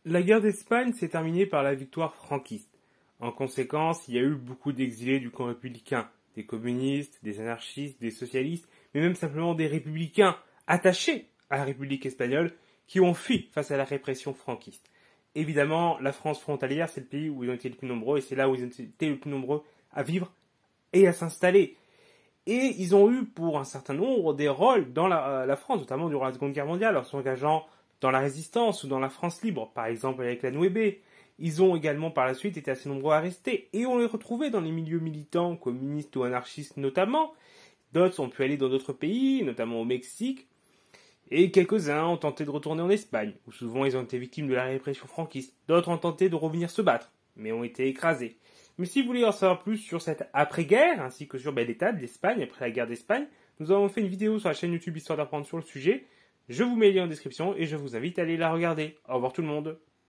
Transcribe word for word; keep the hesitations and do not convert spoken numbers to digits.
La guerre d'Espagne s'est terminée par la victoire franquiste. En conséquence, il y a eu beaucoup d'exilés du camp républicain, des communistes, des anarchistes, des socialistes, mais même simplement des républicains attachés à la République espagnole qui ont fui face à la répression franquiste. Évidemment, la France frontalière, c'est le pays où ils ont été les plus nombreux et c'est là où ils ont été les plus nombreux à vivre et à s'installer. Et ils ont eu pour un certain nombre des rôles dans la, la France, notamment durant la Seconde Guerre mondiale, en s'engageant dans la résistance ou dans la France libre, par exemple avec la Nouébé. Ils ont également par la suite été assez nombreux à rester, et on les retrouvait dans les milieux militants, communistes ou anarchistes notamment. D'autres ont pu aller dans d'autres pays, notamment au Mexique, et quelques-uns ont tenté de retourner en Espagne, où souvent ils ont été victimes de la répression franquiste. D'autres ont tenté de revenir se battre, mais ont été écrasés. Mais si vous voulez en savoir plus sur cette après-guerre, ainsi que sur ben, l'état de l'Espagne après la guerre d'Espagne, nous avons fait une vidéo sur la chaîne YouTube Histoire d'apprendre sur le sujet. Je vous mets le lien en description et je vous invite à aller la regarder. Au revoir tout le monde.